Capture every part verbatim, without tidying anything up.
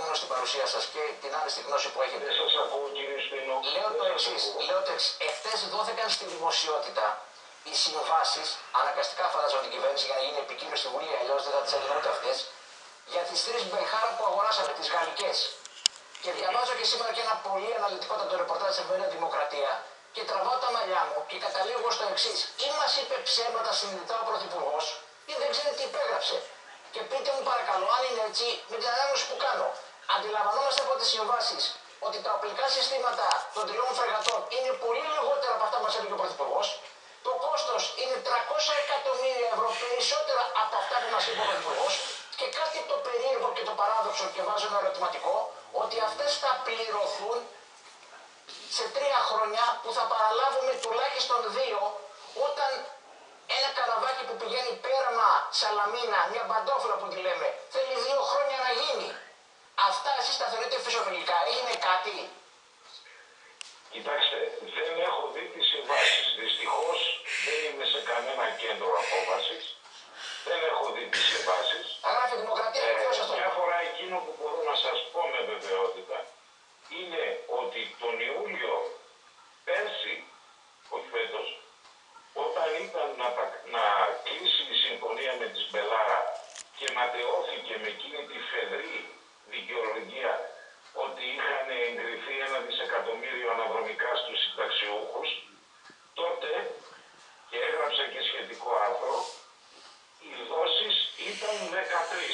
επανερχόμενο στην παρουσία σας και την άριστη γνώση που έχετε. Δεν σας ακούω, κύριε Σπινό. Λέω το εξής. Λέω το εξής. Εχθές δόθηκαν στη δημοσιότητα οι συμβάσεις, αναγκαστικά φαντάζομαι την κυβέρνηση για να γίνει επικείμενο στη Βουλή, αλλιώς δεν θα τις έδινε ούτε αυτές, για τις τρεις Μπεχάρα που αγοράσαμε, τις γαλλικές. Και διαβάζω και σήμερα και ένα πολύ αναλυτικότατο ρεπορτάζ στην εφημερίδα Δημοκρατία και τραβάω τα μαλλιά μου και καταλήγω στο εξής. Ή μας είπε ψέματα συνειδητά ο Πρωθυπουργός, ή δεν ξέρει τι υπέγραψε. Και πείτε μου παρακαλώ, αν είναι έτσι, με την ανάγνωση που κάνω. Αντιλαμβανόμαστε από τις συμβάσεις ότι τα οπλικά συστήματα των τριών φρεγατών είναι πολύ λιγότερα από αυτά που μας έλεγε ο Πρωθυπουργός. Το κόστος είναι τριακόσια εκατομμύρια ευρώ περισσότερα από αυτά που μας είπε ο Πρωθυπουργός. Και κάτι το περίεργο και το παράδοξο, και βάζω ένα ερωτηματικό, ότι αυτές θα πληρωθούν σε τρία χρόνια που θα παραλάβουμε τουλάχιστον δύο, όταν ένα καραβάκι που πηγαίνει Πέρμα, Σαλαμίνα, μια μπαντόφλα που τη λέμε, θέλει δύο χρόνια να γίνει. Αυτά εσείς τα θεωρείτε φυσιολογικά, έγινε κάτι? Κοιτάξτε, δεν έχω δει τις συμβάσεις. Δυστυχώς δεν είμαι σε κανένα κέντρο απόφασης. Δεν έχω δει τις συμβάσεις. Τα γράφει η Δημοκρατία και ποιος σας το Μια φορά εκείνο που μπορώ να σας πω με βεβαιότητα είναι ότι τον Ιούλιο πέρσι, όχι φέτος, όταν ήταν να, να κλείσει η συμφωνία με τη Μπελάρα και ματαιώθηκε με εκείνη τη φεδρή δικαιολογία ότι είχαν εγκριθεί ένα δισεκατομμύριο αναδρομικά στους συνταξιούχους, τότε, και έγραψα και σχετικό άρθρο, οι δόσεις ήταν δεκατρείς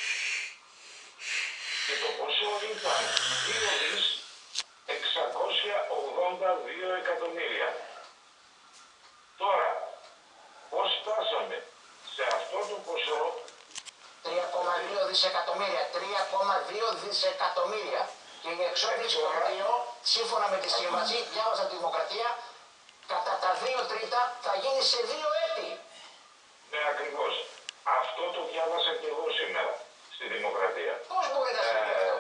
και το ποσό ήταν δύο δισεκατομμύρια εξακόσια ογδόντα δύο εκατομμύρια. Τώρα, πώς φτάσαμε σε αυτό το ποσό? τρία κόμμα δύο δισεκατομμύρια, τρία κόμμα δύο δισεκατομμύρια. Και η εξόπληση των δύο, σύμφωνα με τη σύμβαση, διάβαζα τη Δημοκρατία, κατά τα δύο τρίτα θα γίνει σε δύο έτη. Ναι, ακριβώς. Αυτό το διάβασα και εγώ σήμερα στη Δημοκρατία. Πώς μπορεί να συμβεί αυτό?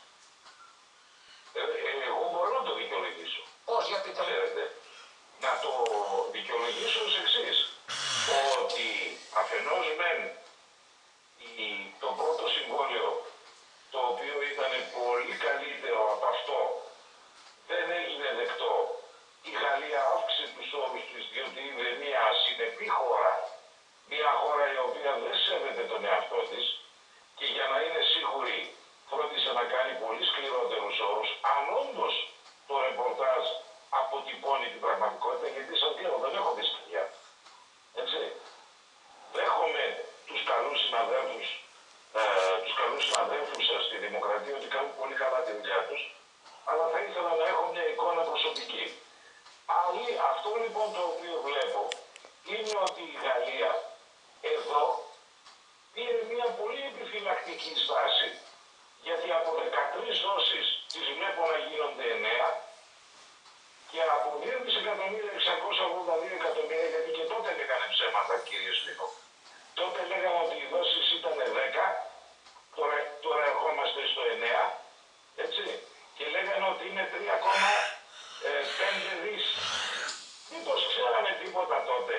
Ε, ε, εγώ μπορώ να το δικαιολογήσω. Πώς, για πείτε μου. Ξέρετε, να το δικαιολογήσω ως εξής. Ότι αφενός μεν η, το πρώτο συμβόλαιο, το οποίο ήταν πολύ καλύτερο από αυτό, δεν έγινε δεκτό. Η Γαλλία αύξησε τους όρους της, διότι είναι μια συνεπή χώρα, μια χώρα η οποία δεν σέβεται τον εαυτό της και για να είναι σίγουρη φρόντισε να κάνει πολύ σκληρότερους όρους. Αν όντως το ρεπορτάζ αποτυπώνει την πραγματικότητα, γιατί σας λέω δεν έχω δει στοιχεία. Έτσι. Δέχομαι τους καλούς συναδέλφους, ε, τους καλούς συναδέλφους σας στη Δημοκρατία ότι κάνουν πολύ καλά τη δουλειά τους, αλλά θα ήθελα να έχω μια εικόνα προσωπική. Άλλη, αυτό λοιπόν το οποίο βλέπω είναι ότι η Γαλλία εδώ πήρε μια πολύ επιφυλακτική στάση, γιατί από δεκατρείς δόσεις τις βλέπω να γίνονται εννέα και από δύο δισεκατομμύρια εξακόσια ογδόντα δύο εκατομμύρια, γιατί και τότε λέγανε ψέματα, κύριε Σπίνο. Τότε λέγανε ότι οι δόσεις ήταν δέκα, τώρα, τώρα ερχόμαστε στο εννέα, έτσι, και λέγανε ότι είναι τρία κόμμα πέντε δις. Μήπως ξέρανε τίποτα τότε?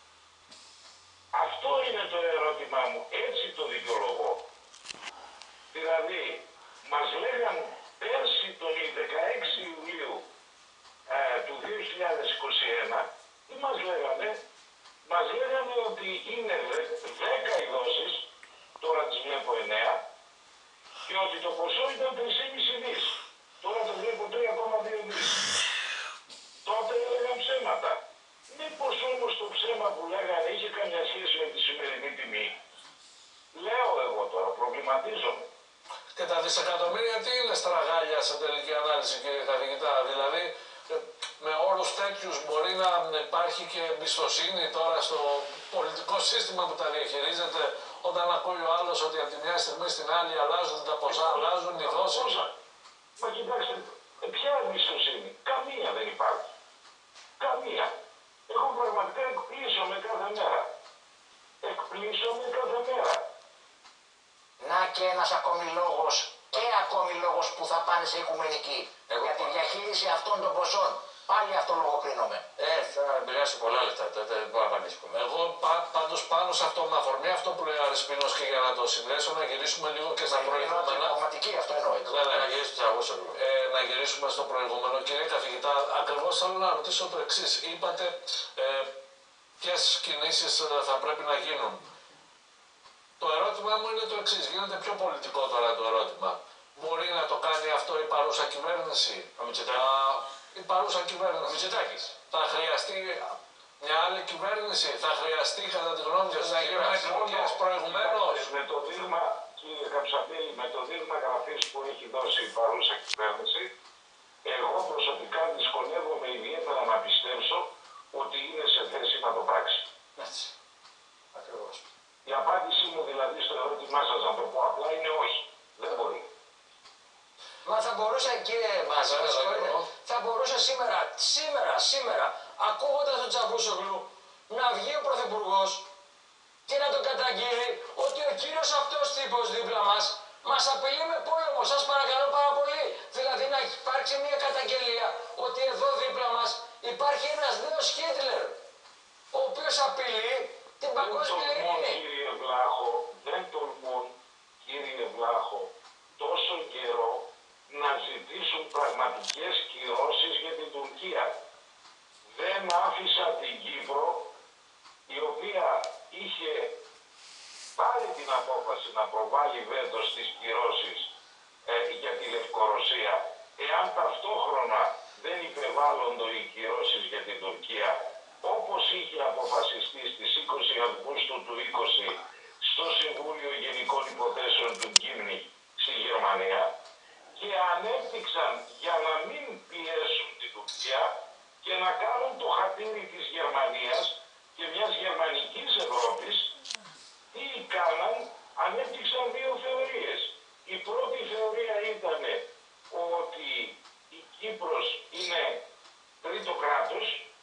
Αυτό είναι το ερώτημά μου, έτσι το δικαιολογώ. Δηλαδή, μας λέγαν πέρσι τον δεκαέξι Ιουλίου ε, του δύο χιλιάδες είκοσι ένα, τι μας λέγανε? Μας λέγανε ότι είναι δέκα οι δόσεις, τώρα τις βλέπω εννέα, και ότι το ποσό ήταν τρία κόμμα πέντε δις. Τώρα το βλέπω τρία κόμμα δύο δις. Τότε έλεγαν ψέματα. Μήπως όμως το ψέμα που λέγανε είχε καμιά σχέση με τη σημερινή τιμή? Λέω εγώ τώρα, προβληματίζομαι. Και τα δισεκατομμύρια τι είναι στραγάλια σε τελική ανάλυση, κύριε καθηγητά? Δηλαδή, με όρους τέτοιους μπορεί να υπάρχει και εμπιστοσύνη τώρα στο πολιτικό σύστημα που τα διαχειρίζεται, όταν ακούει ο άλλος ότι από τη μια στιγμή στην άλλη αλλάζουν τα ποσά, αλλάζουν οι δόσεις? Μα κοιτάξτε, ποια εμπιστοσύνη? Καμία δεν υπάρχει. Καμία. Εγώ πραγματικά εκπλήσωμαι κάθε μέρα. Εκπλήσωμαι κάθε μέρα. Να και ένας ακόμη λόγος και ακόμη λόγος που θα πάνε σε οικουμενική. Εγώ για τη διαχείριση αυτών των ποσών. Πάλι αυτό λογοκρίνομαι. Ε, θα επηρεάσει πολλά λεφτά. Τότε δεν μπορώ να απαντήσω. Εγώ πα, πάντως πάνω σε αυτό, με αφορμή αυτό που λέει ο Αρεσπίνος και για να το συνδέσω, να γυρίσουμε λίγο και στα προηγούμενα. Πραγματική αυτό εννοώ. Ναι, ναι. Να γυρίσουμε στο Τσαβούσογλου. Ε, να γυρίσουμε στο προηγούμενο. Κύριε καθηγητά, ακριβώς θέλω να ρωτήσω το εξής. Είπατε ε, ποιες κινήσεις θα πρέπει να γίνουν. Το ερώτημά μου είναι το εξής. Γίνεται πιο πολιτικό τώρα το ερώτημα. Μπορεί να το κάνει αυτό η παρούσα κυβέρνηση? Ο Μητσοτάκης. Η παρούσα κυβέρνηση. Ο Μητσοτάκης. Θα χρειαστεί μια άλλη κυβέρνηση, θα χρειαστεί κατά τη γνώμη σας να γίνουν εκλογές προηγουμένως? Με το δείγμα, κύριε Καψαπέλη, με το δείγμα γραφής που έχει δώσει η παρούσα κυβέρνηση, εγώ προσωπικά δυσκολεύομαι ιδιαίτερα να πιστέψω ότι είναι σε θέση να το πράξει. Έτσι. Ακριβώς. Η απάντησή μου δηλαδή στο ερώτημά σας, να το πω απλά, είναι όχι. Δεν μπορεί. Μα θα μπορούσε, κύριε Μάζα, Βέβαια, συγχωρείτε, εγώ. θα μπορούσε σήμερα, σήμερα, σήμερα, ακούγοντας τον Τσαβούσογλου, να βγει ο Πρωθυπουργός και να τον καταγγείλει ότι ο κύριος αυτός τύπος δίπλα μας μας απειλεί με πόλεμο. Σας παρακαλώ πάρα πολύ. Δηλαδή να υπάρξει μια καταγγελία ότι εδώ δίπλα μας υπάρχει ένας νέος Χίτλερ, ο οποίος απειλεί την Δεν παγκόσμια τολμούν, ειρήνη. κύριε Βλάχο, δεν τολμούν, κύριε Βλάχο, τόσο καιρό να ζητήσουν πραγματικές κυρώσεις για την Τουρκία. Δεν άφησα την Κύπρο, η οποία είχε πάρει την απόφαση να προβάλλει βέτο στις κυρώσεις ε, για τη Λευκορωσία, εάν ταυτόχρονα δεν υπεβάλλονται οι κυρώσεις για την Τουρκία, όπως είχε αποφασιστεί στις είκοσι Αυγούστου του είκοσι στο Συμβούλιο Γενικών Υποθέσεων του Γκίμνη στη Γερμανία, και ανέπτυξαν για να μην πιέσουν την Τουρκία και να κάνουν το χατήρι της Γερμανίας και μιας γερμανικής Ευρώπης. Τι κάναν? Ανέπτυξαν δύο θεωρίες. Η πρώτη θεωρία ήταν ότι η Κύπρος είναι τρίτο κράτος,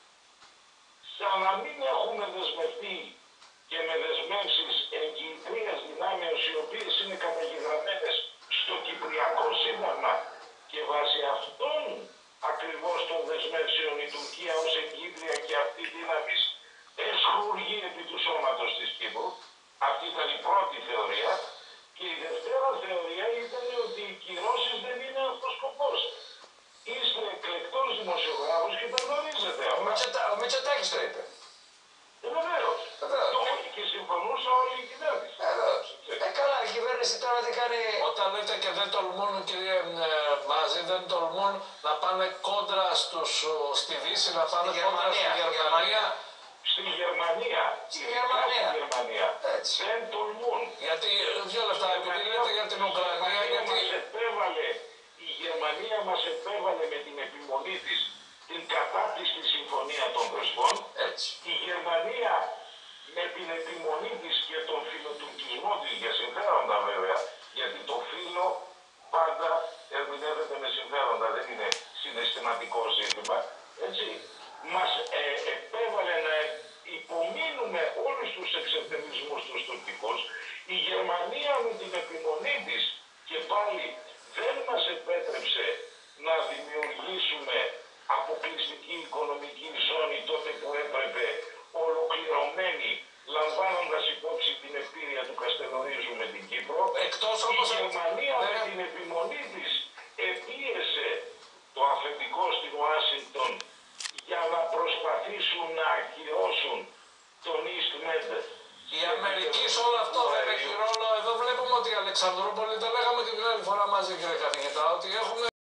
σαν να μην έχουμε δεσμευτεί και με δεσμεύσεις εγκυητρίας δυνάμεως, οι οποίες είναι καταγεγραμμένες στο Κυπριακό Σύνταγμα, και βάσει αυτών ακριβώς των δεσμεύσεων η Τουρκία ως εγκύτρια και αυτή δύναμης εσχουργεί επί του σώματος της Κύπρου. Αυτή ήταν η πρώτη θεωρία. Και η δευτέρα θεωρία ήταν ότι οι κυρώσεις δεν είναι αυτός ο σκοπός. Είστε εκλεκτός δημοσιογράφος και τα γνωρίζετε Ο, αυτά. Μητσοτα, ο Μητσοτάκης το είπε. Ε, βεβαίως. Βεβαίως. Το είπε και συμφωνούσα όλη η κυβέρνηση. Βεβαίως. Ε, καλά, η κυβέρνηση τώρα τι κάνει? Όταν λέτε και δεν τολμούν, κύριε ε, Μάζη, δεν τολμούν να πάνε κόντρα στους, στη Δύση, να πάνε Στη κόντρα στη Γερμανία, Γερμανία. Στη Γερμανία. Στη ειδικά Γερμανία. Στη Γερμανία. Έτσι. Δεν τολμούν. Γιατί, δύο λεπτά, επειδή λέτε για την Ουκρανία, γιατί... Μας επέβαλε, η Γερμανία μας επέβαλε με την επιμονή της την κατάπτυστη συμφωνία των Πρεσπών. Έτσι. Η Γερμανία με την επιμονή της και τον φιλοτουρκισμό της, για συμφέροντα βέβαια, γιατί το φίλο πάντα ερμηνεύεται με συμφέροντα, δεν είναι συναισθηματικό ζήτημα, έτσι, μας ε, επέβαλε να υπομείνουμε όλους τους εξευτελισμούς τους τουρκικούς. Η Γερμανία με την επιμονή της και πάλι δεν μας επέτρεψε να δημιουργήσουμε αποκλειστική οικονομική ζώνη τότε που έπρεπε, ολοκληρωμένη, λαμβάνοντας υπόψη την ευκαιρία του Καστελορίζου με την Κύπρο. Εκτός Η όμως... Γερμανία Ναι. με την επιμονή της επίεσε το αφεντικό στην Ουάσιγκτον για να προσπαθήσουν να ακυρώσουν τον EastMed. Η Αμερική σε όλο αυτό δεν έχει ρόλο. Εδώ βλέπουμε ότι η Αλεξανδρούπολη, το λέγαμε και την άλλη φορά μαζί, κύριε καθηγητά, ότι έχουν